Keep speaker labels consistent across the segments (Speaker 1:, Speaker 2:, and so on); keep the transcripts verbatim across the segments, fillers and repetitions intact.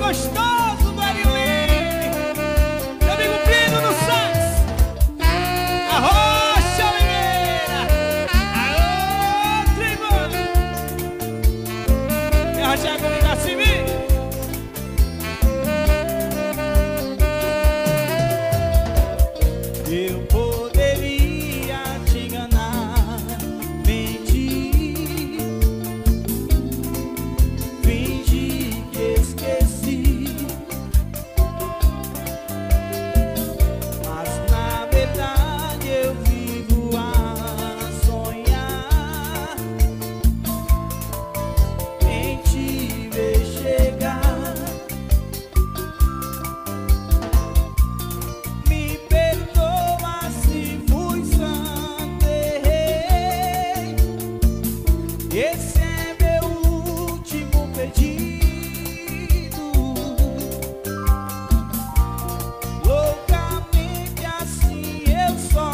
Speaker 1: gostoso do Ariline, meu amigo Pino do Santos, a Rocha Oliveira, alô Tribuna, e a Rocha comigo assim, eu poderia te enganar, mentir, fingir que esqueci, mas na verdade eu vivo a sonhar em te ver chegar. Me perdoa se fui santo, errei. Esse é meu último pedido. Loucamente assim eu só.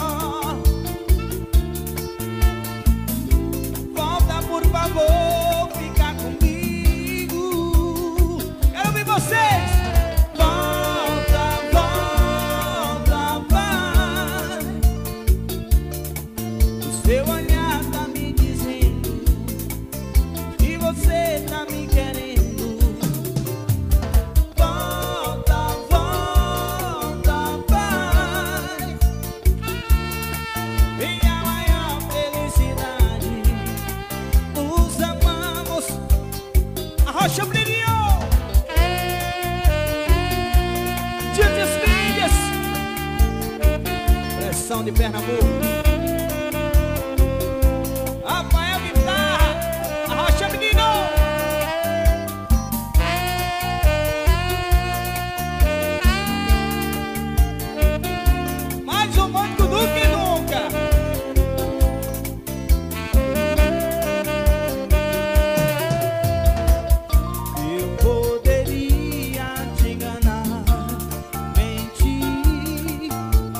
Speaker 1: Volta, por favor, fica comigo. Quero ouvir vocês. Volta, volta, vai. O seu olhar tá me dizendo que você tá me querendo. Volta, volta, vai. Minha maior felicidade, nos amamos. A Rocha brilhou. Dia das Milhas, pressão de Pernambuco. Rafael Guitarra, a Rocha menino. Mais romântico do que nunca. Eu poderia te enganar, mentir,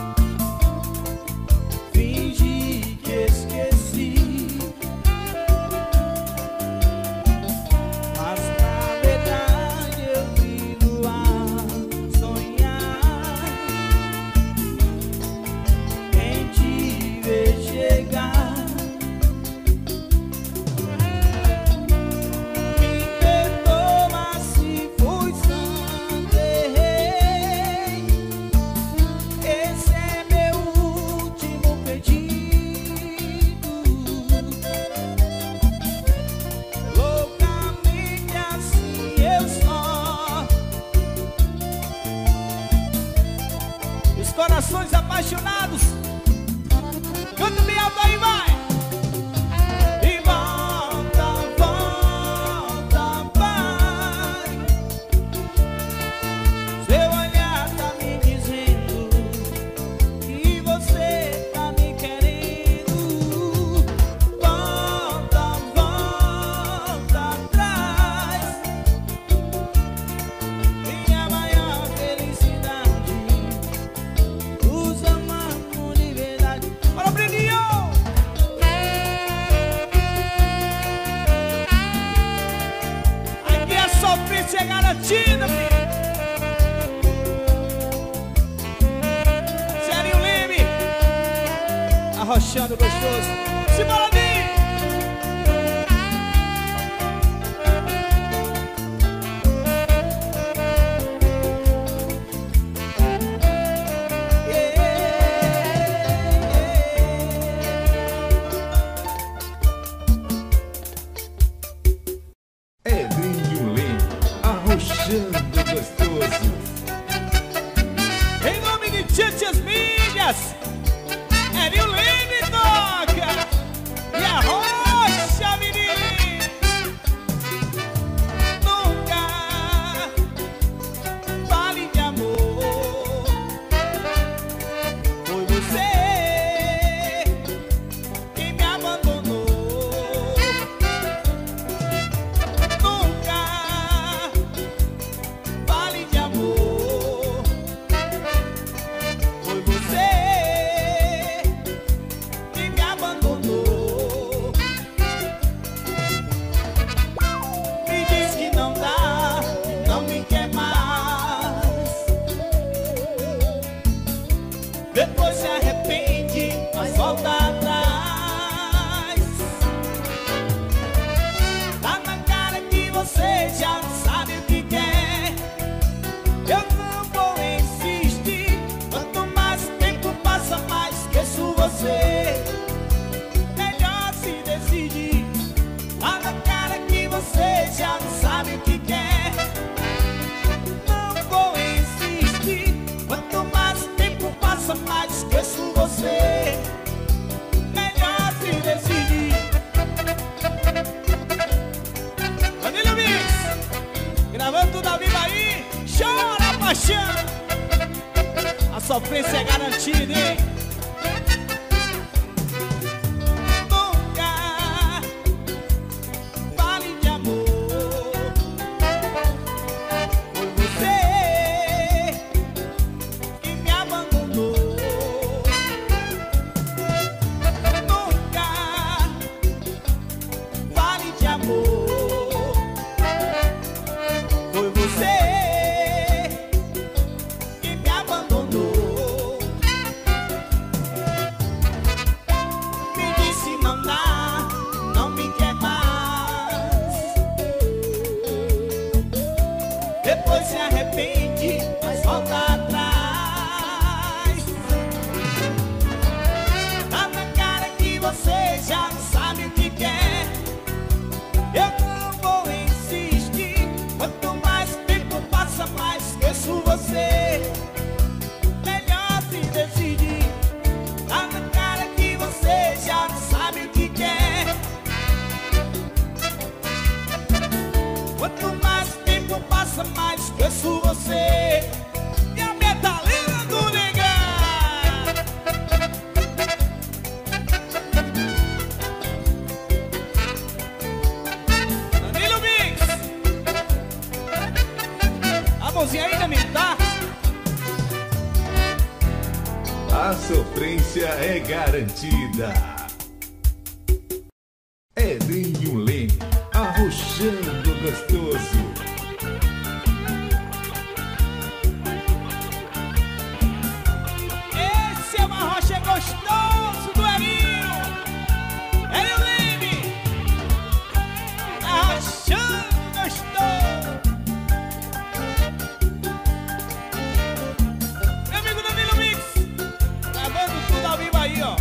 Speaker 1: fingir que esqueci, mas na verdade eu vivo a sonhar em te ver chegar. Me perdoa se fui santo, errei. Esse é meu último pedido. Loucamente assim eu só. Os corações apaixonados, canta bem alto aí, vai. E volta, volta, vai. Seu olhar tá me dizendo que você tá me querendo. Volta, volta atrás. Minha maior felicidade, nos amamos de verdade. Bora, Brilhinho! Aqui a sofrência é garantida, filho. Serinho Leme, arrochando gostoso. Simbora, Bi!
Speaker 2: Edrinho Leme, arrochando gostoso.
Speaker 1: Em nome de Tietchan Milhas, Edrinho Leme toca. E a Rocha, menino. Nunca fale de amor. Foi você que me abandonou. Nunca fale de amor. Foi você depois se arrepende, mas volta atrás. Tá na cara que você já sabe o que quer. Eu não vou insistir. Quanto mais tempo passa, mais esqueço você. Melhor se decidir. Tá na cara que você já sabe o que quer. Não vou insistir. Quanto mais tempo passa, mais esqueço você. Melhor se decidir. Danilo Mix, gravando tudo ao vivo aí. Chora, paixão. A sofrência é garantida, hein? Nunca fale de amor. Foi você que me abandonou. Nunca fale de amor. Foi você que me abandonou. Me disse não dá, não me quer mais. Depois se arrepende, mas volta atrás. Tá na cara que você já sabe o que quer. Eu não vou insistir. Quanto mais tempo passa, mais esqueço você. Melhor se decidir. Tá na cara que você já sabe o que quer. Quanto mais tempo passa, mais esqueço você. E a metalina do negar. Danilo Mix. A mãozinha ainda me dá.
Speaker 2: A sofrência é garantida. Edrinho Leme, arrochando gostoso.
Speaker 1: Esse é o arrocha gostoso do Erinho. Erinho Leme, arrochando gostoso. Meu amigo Danilo Mix, gravando tudo ao vivo aí, ó.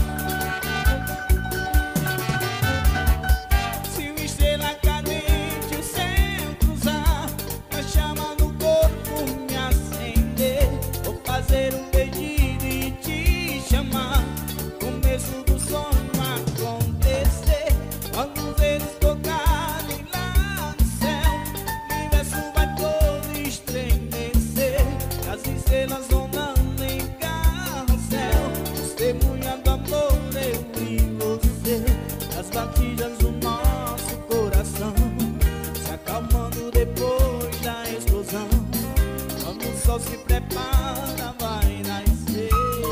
Speaker 1: Se uma estrela cadente o céu cruzar, a chama no corpo me acender. Vou fazer um pedido e te chamar. Começo do sonho acontecer. Quando os dedos tocarem lá no céu, o universo vai todo estremecer. As estrelas ondando em carrossel, testemunhando amor, eu e você. As batidas do nosso coração se acalmando depois da explosão. Quando o sol se prepara, vai nascer.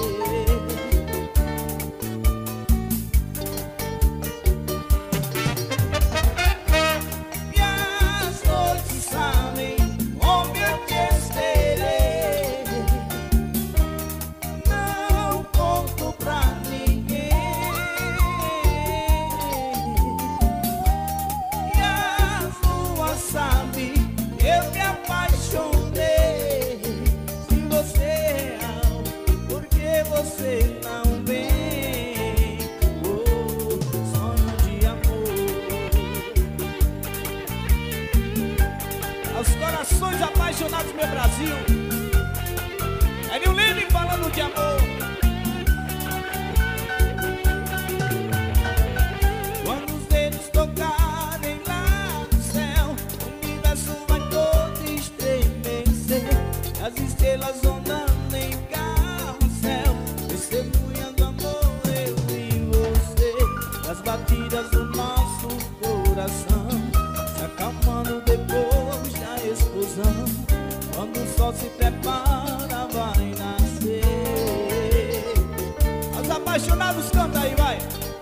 Speaker 1: E as noites sabem onde eu te esperei. Não conto pra ninguém. E as luas sabem que eu me apaixonei. Se você é real, por que você não vem? Oh, sonho de amor. Aos corações apaixonados, meu Brasil. Erinho Leme falando de amor. Quando os dedos tocarem lá no céu, o universo vai todo estremecer. As estrelas ondando em carrossel, testemunhando amor, eu e você. As batidas do nosso coração se acalmando depois da explosão. Quando o sol se prepara, vai nascer. Os apaixonados cantam aí, vai.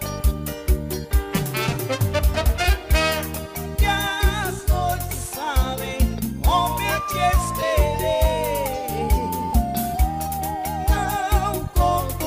Speaker 1: E as noites sabem onde eu te esperei. Não conto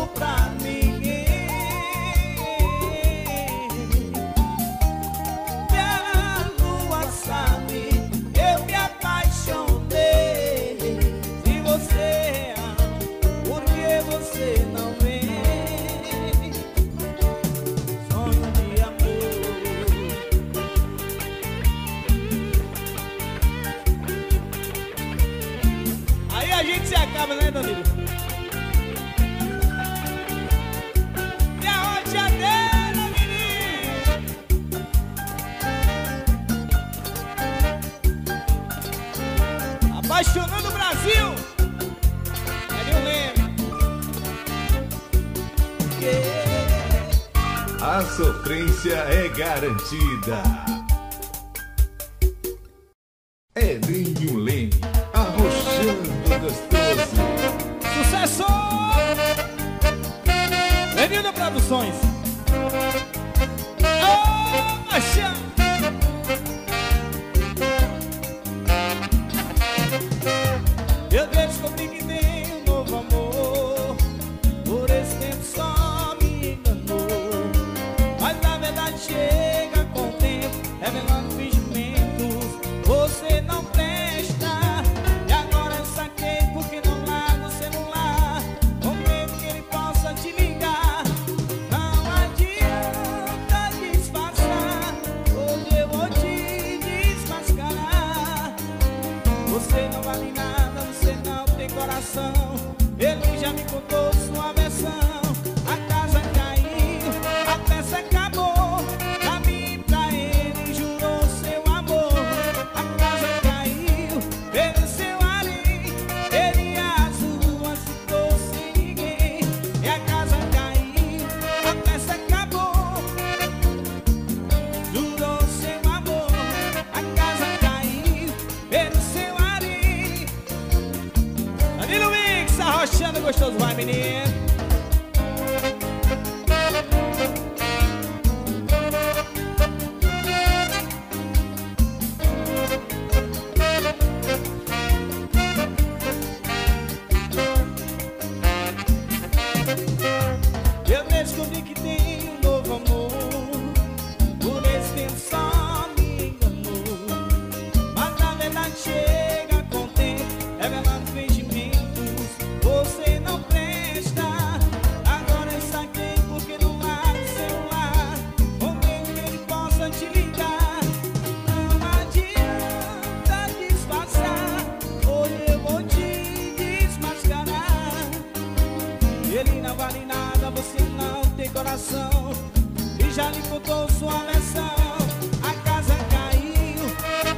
Speaker 1: ninguém.
Speaker 2: A sofrência é garantida. Edinho Leme, arrochando gostoso.
Speaker 1: Sucesso! Benildo Produções. Oh, Axé! Eu descobri que tem um novo amor. Por esse tempo só me enganou. Mas na verdade chega com o tempo, revelando fingimentos. Você não presta. E agora eu saquei porque não larga o celular, com medo que ele possa te ligar. Não adianta disfarçar, hoje eu vou te desmascarar. Você não vale nada, você não tem coração. Ele já me contou sua versão. A casa caiu, a peça acabou. Pra mim e pra ele jurou seu amor. A casa caiu, venceu ali. Ele as ruas ficou sem ninguém. E a casa caiu, a peça acabou. Jurou seu amor. A casa caiu, venceu ali. Danilo Mix, arrochando gostoso, vai menino. Eu descobri que tem um novo amor. Por esse tempo só me enganou. Mas na verdade chega com o tempo, revelando fingimentos. Você não presta. Agora eu saquei porque não larga o celular, com medo que ele possa te ligar. Não adianta disfarçar, hoje eu vou te desmascarar. Ele não vale nada, você não tem coração. E já lhe contou sua versão. A casa caiu,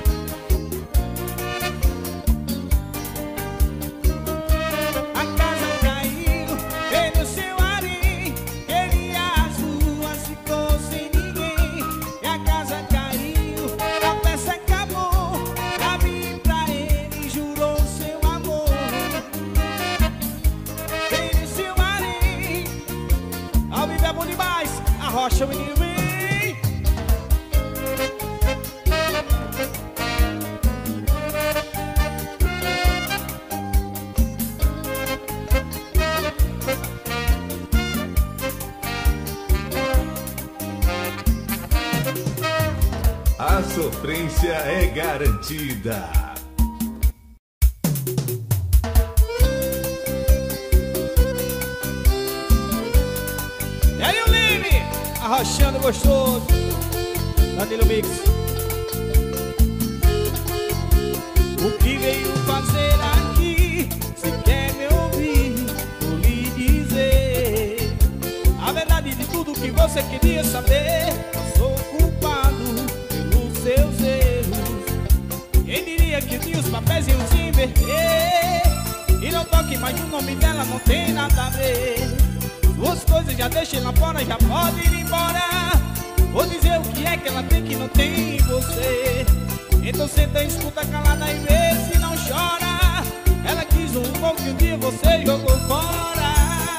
Speaker 1: a casa caiu, ele o seu arim. Ele as ruas ficou sem ninguém. E a casa caiu, a peça acabou. Pra mim e pra ele jurou seu amor. Ele o seu arim. Ao vivo é bom demais. Arrocha o menino vem.
Speaker 2: A sofrência é garantida.
Speaker 1: E aí o Lime, arrochando gostoso, Danilo Mix. O que veio fazer aqui? Se quer me ouvir, vou lhe dizer a verdade de tudo que você queria saber. Eu sou culpado pelos seus erros. Quem diria que tinha os papéis iam se inverter? E não toque mais, o nome dela não tem nada a ver. Duas coisas já deixei lá fora, já pode ir embora. Vou dizer o que é que ela tem que não tem em você. Então senta e escuta calada e vê se não chora. Ela quis um pouco que um dia você jogou fora.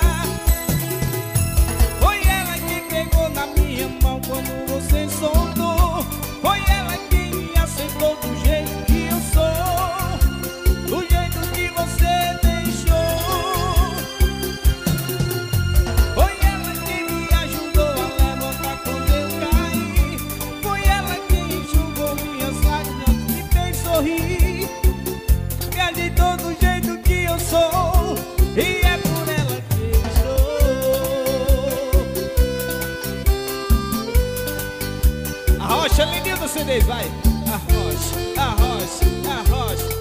Speaker 1: Foi ela que pegou na minha mão quando você soltou. Foi ela quem me aceitou do jeito que eu sou, do jeito que você deixou. Foi ela quem me ajudou a levantar quando eu caí. Foi ela quem enxugou minhas lágrimas, me fez sorrir. Me ajeitou do jeito que eu sou, e é por ela que eu estou. Arrocha, lindinho do C D, vai. Arrocha, arrocha, arrocha.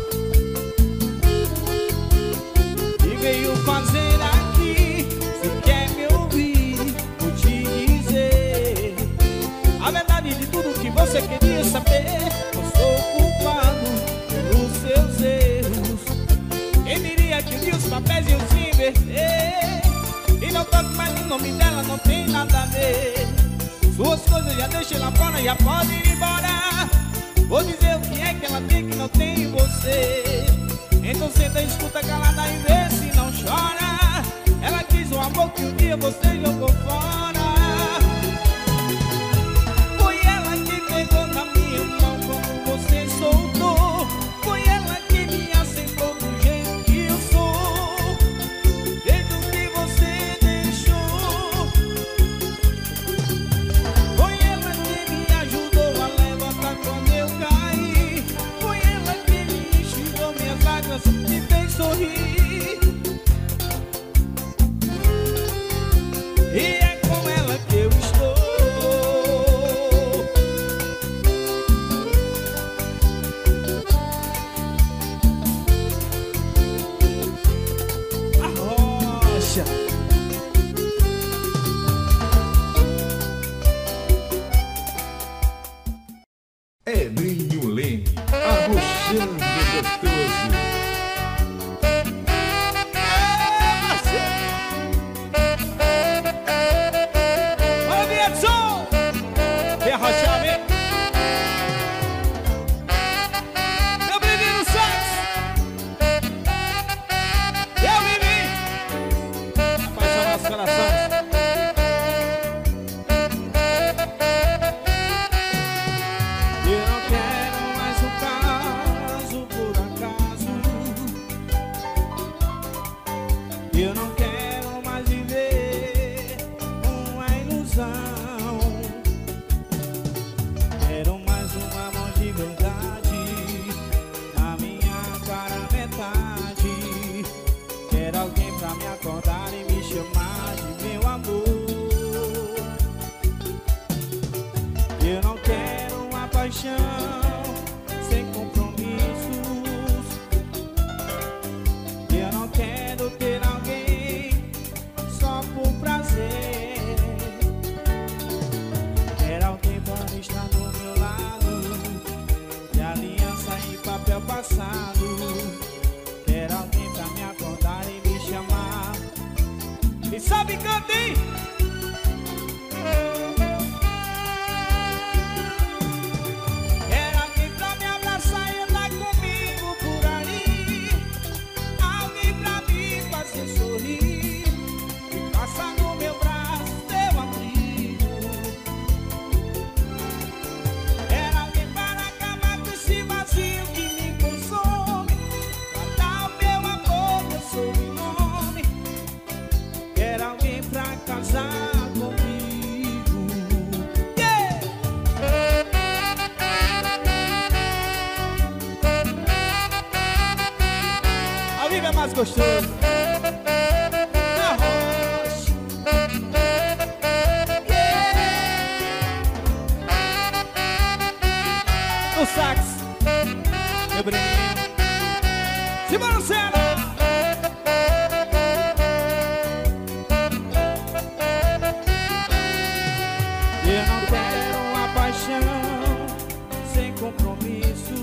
Speaker 1: E veio fazer aqui, se quer me ouvir, vou te dizer a verdade de tudo que você queria saber. Eu sou culpado pelos seus erros. Quem diria que um dia os papéis iam se inverter? E não toque mais ninguém nome dela não tem nada a ver. Suas coisas já deixei lá fora, já pode ir embora. Vou dizer o que é que ela tem que não tem em você. Então senta, escuta calada e vê se não chora. Ela quis um amor que um dia você jogou fora. Foi ela que pegou na minha mão quando você soltou. Foi ela que me aceitou do jeito que eu sou, do jeito que você deixou. Foi ela que me ajudou a levantar quando eu caí. Foi ela que me enxugou minhas lágrimas, me fez sorrir. E é com ela que eu estou. A rocha.
Speaker 2: Edinho Leme, arrochando gostoso.
Speaker 1: Eu não quero mais viver uma ilusão. Quero mais um amor de verdade, a minha cara metade. Quero alguém pra me acordar e me chamar de meu amor. Eu não quero uma paixão sem compromissos. Eu não quero ter alguém só por prazer. Quero alguém para estar do meu lado, de aliança em papel passado. Quero alguém pra me acordar e me chamar. E sabe, cantem! Quero alguém pra me abraçar e andar comigo por aí. Alguém pra me fazer sorrir e passar no meu braço teu abrigo. Quero alguém para acabar com esse vazio que me consome, pra dar o meu amor, meu sobrenome. Quero alguém pra casar comigo. Yeah! Ao vivo é mais gostoso. Na rocha. Yeah! No sax, meu Breninho. Simbora, Cena! Eu não quero uma paixão sem compromisso.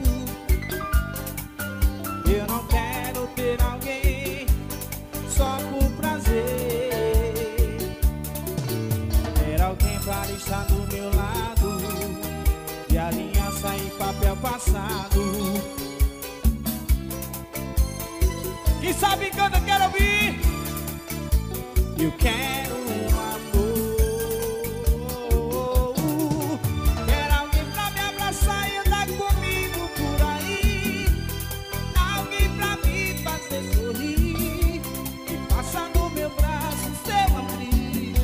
Speaker 1: Eu não quero ter alguém só por prazer. Quero alguém para estar do meu lado, de aliança em papel passado. Quem sabe canta, eu quero ouvir. Eu quero um amor. Quero alguém pra me abraçar e andar comigo por aí. Alguém pra me fazer sorrir e passar no meu braço seu abrigo.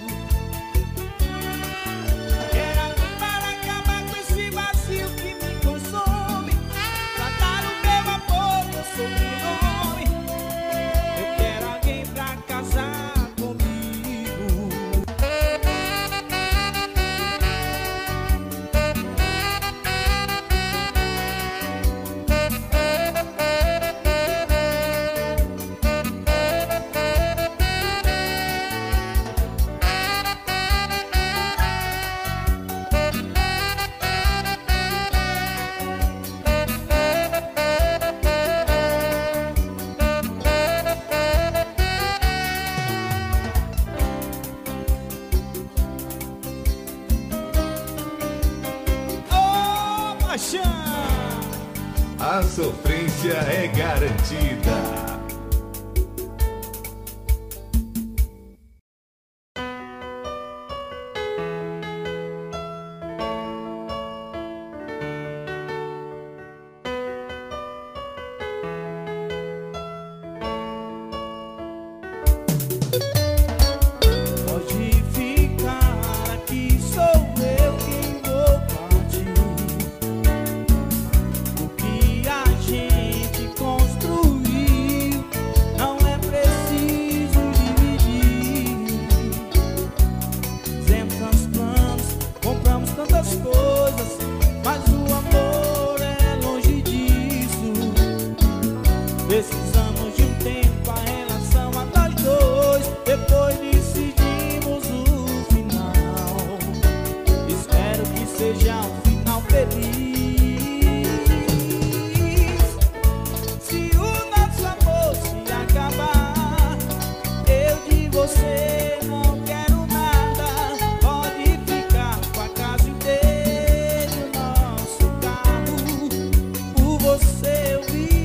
Speaker 1: Quero alguém para acabar com esse vazio que me consome, pra dar o meu amor, meu sobrenome. Eu quero alguém pra casar comigo. paixão.
Speaker 2: A sofrência é garantida.
Speaker 1: Precisamos de um tempo, a relação a nós dois. Depois decidimos o final. Espero que seja um final feliz. Se o nosso amor se acabar, eu de você não quero nada. Pode ficar com a casa inteira e o nosso carro. Por você eu vivo.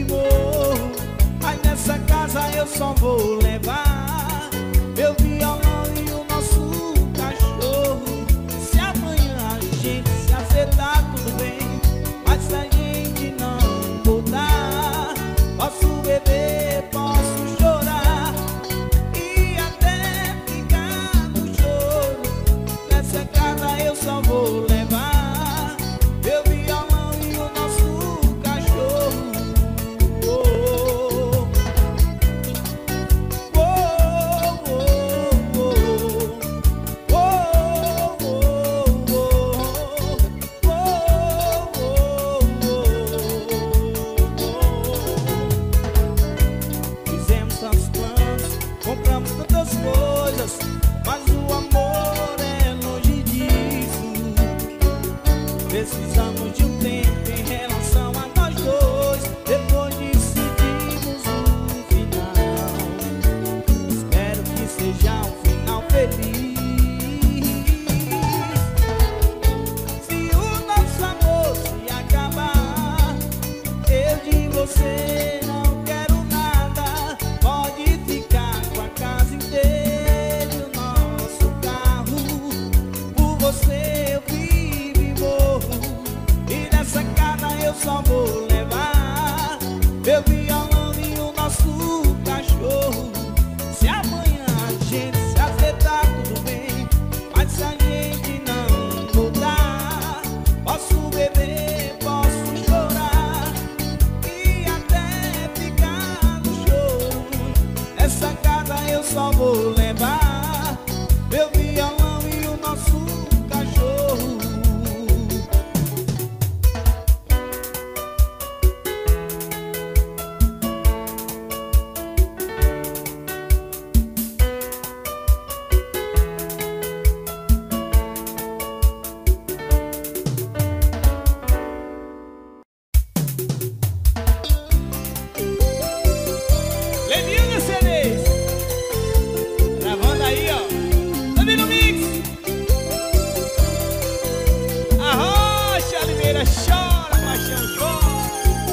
Speaker 1: Nessa casa eu só vou levar meu violão e o nosso cachorro. Se amanhã a gente se acertar, tudo bem. Mas se a gente não voltar, posso beber, posso chorar e até ficar no choro. Nessa casa eu só vou levar meu violão e o nosso cachorro. Compramos tantas coisas, mas o amor é longe disso. Precisamos de um tempo em relação a nós dois. Depois decidimos o final. Espero que seja um final feliz. Se o nosso amor se acabar, eu de você não quero nada. Pode ficar com a casa inteira e o nosso carro. Por você eu vivo e morro. E nessa casa eu só vou levar meu violão e o nosso cachorro. Se amanhã a gente se acertar, tudo bem. Mas se a gente não voltar, posso beber, posso chorar e até ficar no choro. Nessa casa eu só vou levar meu violão e o nosso cachorro. Lenildo C Ds, gravando aí, ó, também no mix. A Rocha Oliveira chora, paixão chora.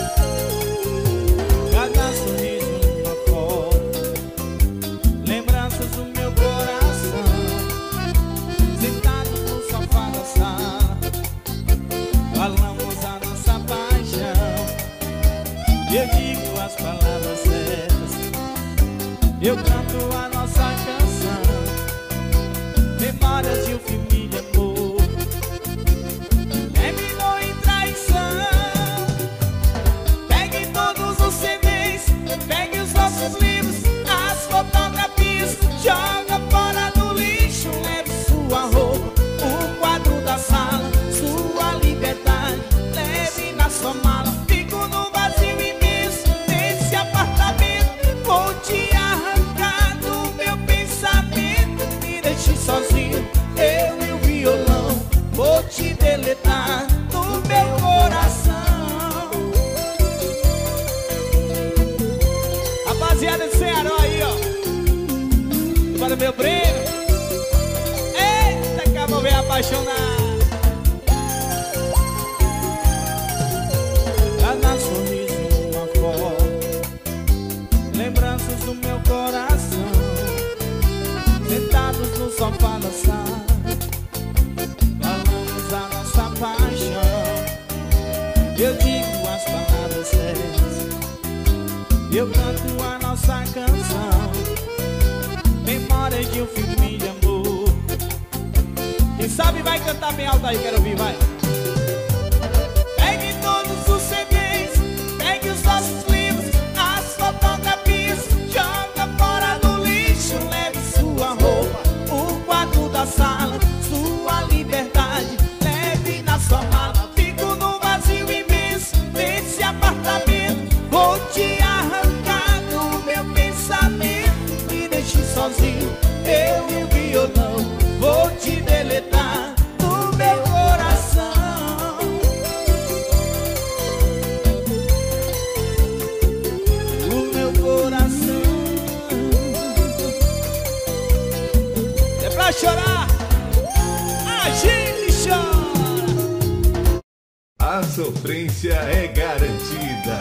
Speaker 1: Cada sorriso numa foto, lembranças do meu coração. Sentado no sofá da sala, falamos a nossa paixão. Eu digo as palavras certas, eu canto a nossa canção. Memórias de um filme de amor terminou em traição. Pegue todos os C Ds, pegue os nossos livros, as fotografias, joga fora no lixo. Leve sua roupa, o quadro da sala, sua liberdade, leve na sua mala. Fico no vazio imenso desse apartamento. Vou te arrancar do meu pensamento. Me deixe sozinho, eu e o violão. Vou te deletar do meu coração. Rapaziada de Ceará aí, ó, para meu Breno. Eita, acabou bem apaixonado. no meu coração, sentados no sofá da sala, falamos a nossa paixão. Eu digo as palavras certas, eu canto a nossa canção, memórias de um filme de amor. Quem sabe vai cantar bem alto aí, quero ouvir, vai. Pegue todos os C Ds, pegue os nossos livros, as fotografias, joga fora do lixo, leve sua roupa, o quarto da sala, sua liberdade, leve na sua mala. Fico no vazio imenso desse apartamento, vou te arrancar do meu pensamento, me deixe sozinho, eu e o violão, vou te deletar do meu coração. O meu coração é pra chorar, a gente chora.
Speaker 2: A sofrência é garantida.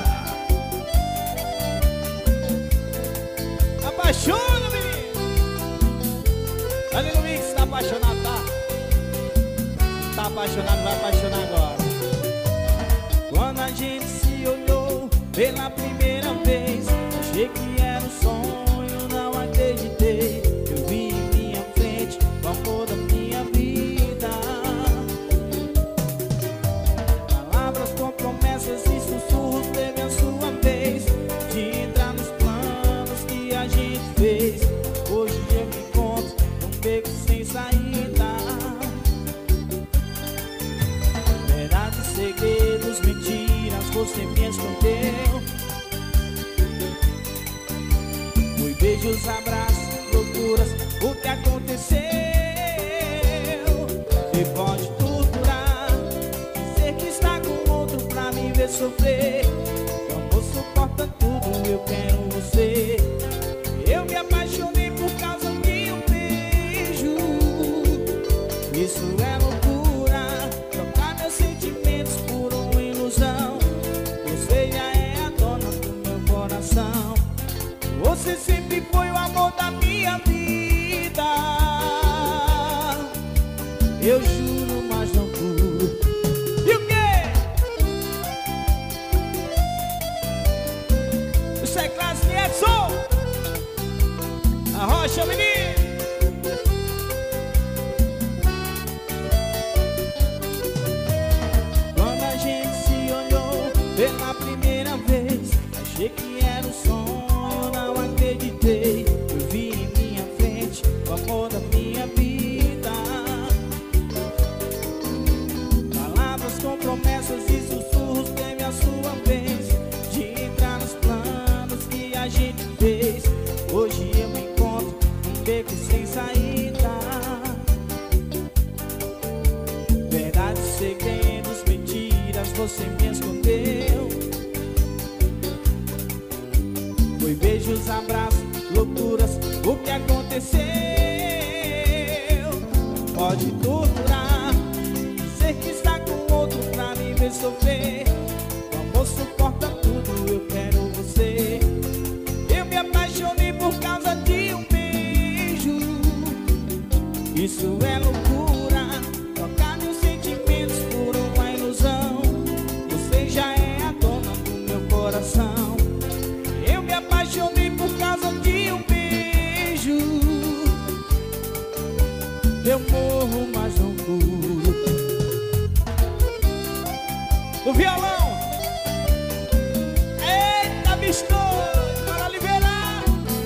Speaker 1: Apaixona, menino. Ali no mix, tá apaixonado, tá? Tá apaixonado, vai apaixonar agora. Quando a gente se olhou pela primeira vez, achei que era um sonho, não acreditei. Eu vi em minha frente o amor da minha vida. Palavras com promessas e sussurros, teve a sua vez de entrar nos planos que a gente fez. Hoje eu me encontro num beco sem saída. Verdades, segredos, mentiras, você me escondeu. Foi beijos, abraços, loucuras, o que aconteceu? Você pode torturar, dizer que está com outro pra me ver sofrer. O amor suporta tudo, eu quero você. Eu me apaixonei por causa de um beijo. Isso é loucura, trocar meus sentimentos por uma ilusão. Você já é a dona do meu coração. Você sempre foi o amor da minha vida. Eu juro, mas não juro. E o quê? Isso é classe Edson. A rocha, menino. Quando a gente se olhou pela primeira vez, achei que era um sonho, não acreditei. Eu vi em minha frente o amor da minha vida. Palavras com promessas e sussurros, teve a sua vez de entrar nos planos que a gente fez. Hoje eu me encontro num beco sem saída. Verdades, segredos, mentiras, você me escondeu. Foi beijos, abraços, loucuras, o que aconteceu? Pode torturar, dizer que está com outro pra me ver sofrer. O amor suporta tudo, eu quero você. Eu me apaixonei por causa de um beijo. Isso é loucura, trocar meus sentimentos por uma ilusão. Você já é a dona do meu coração. Eu me apaixonei por causa de um beijo. Eu morro, mas não curo. O violão. Eita, bicho, para liberar.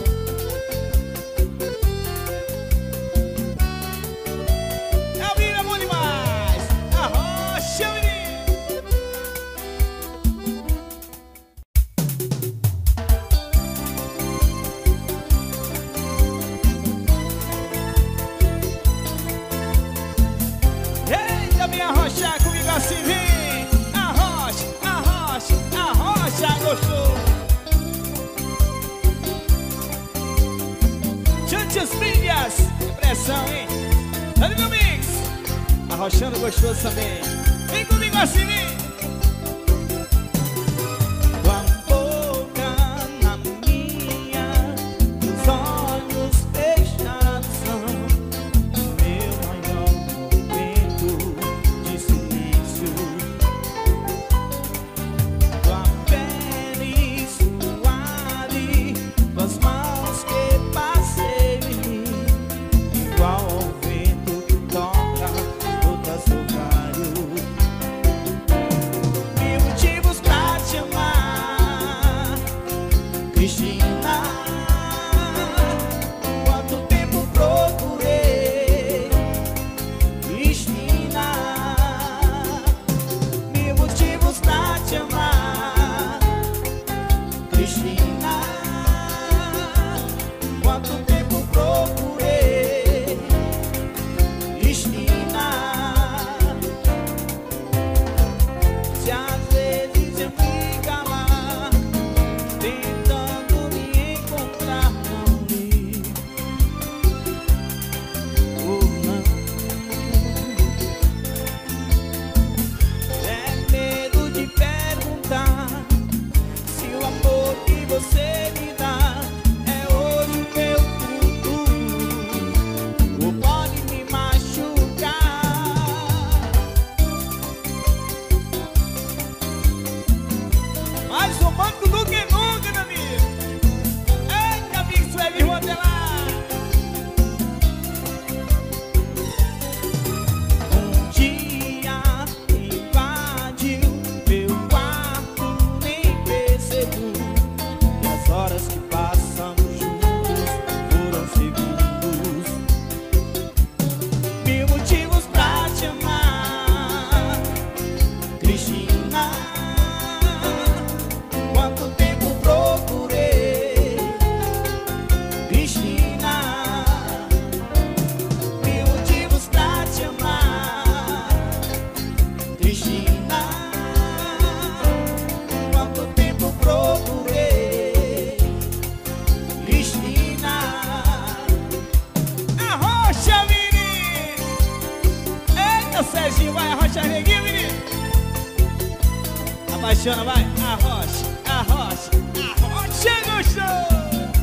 Speaker 1: É o menino, é bom demais. A rocha, menino. Eita, minha rocha, comigo assim vem. A rocha, a rocha, a rocha, gostou? Chantes Mídias, pressão, hein? Ali no mix. Arrochando gostoso também. Vem comigo assim, vem. Tua boca na minha, apaixona, vai, arrocha, arrocha, arrocha, gostou?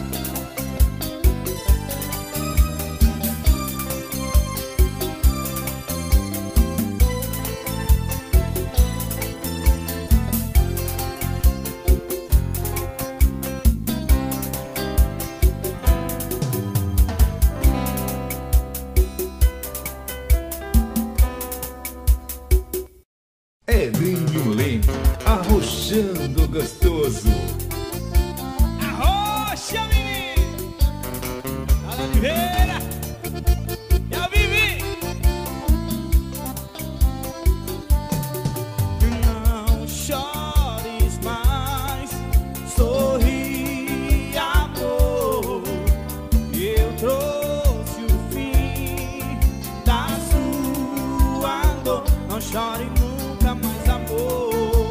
Speaker 2: Elinho Leme, arrochando gostoso.
Speaker 1: Arrocha, menino! Fala, Oliveira! E a Vivi! Não chores mais, sorri, amor. Eu trouxe o fim da sua dor. Não chore nunca mais, amor.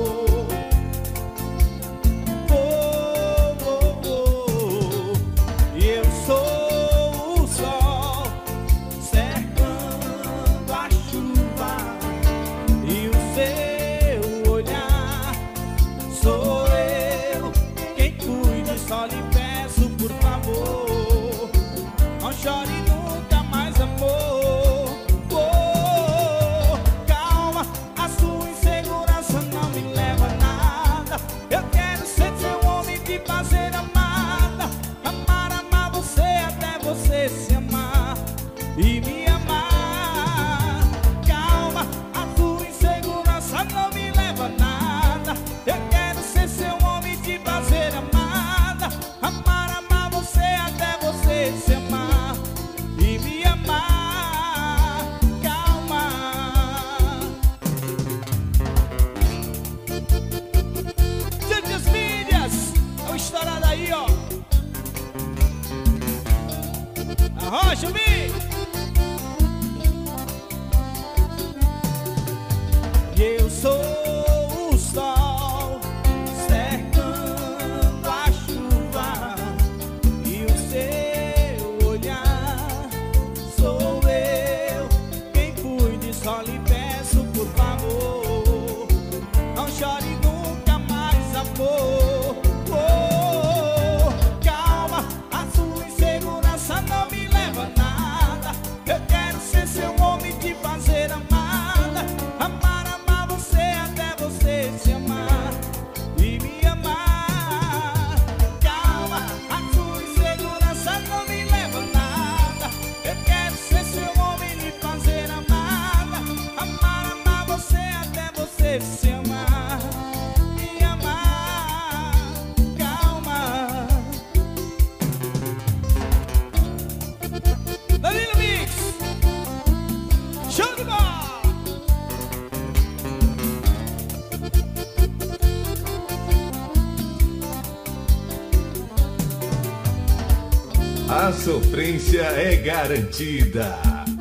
Speaker 1: Oh, oh, oh. Eu sou o sol cercando a chuva, e o seu olhar sou eu. Quem cuide, só lhe peço, por favor, não chore nunca mais, amor. Se amar e me amar. Calma, a tua insegurança não me leva a nada. Eu quero ser seu homem, te fazer amada. Amar, amar você até você se amar e me amar. Calma. Gente das mídias, é o estourado aí, ó. Arrocha, Mi! Eu sou o sol cercando a chuva, e o seu olhar sou eu. Quem cuide, só lhe peço, por favor, não chore nunca mais, amor. Oh, calma, a sua insegurança não me leva a nada. Eu quero ser seu homem, te fazer amada. Amar, amar você até você se amar e me amar. Calma, a sua insegurança não me leva a nada. Eu quero ser seu homem, lhe fazer amada. Amar, amar você até você se amar e amar. Calma. Danilo Mix, show de bola!
Speaker 2: A sofrência é garantida.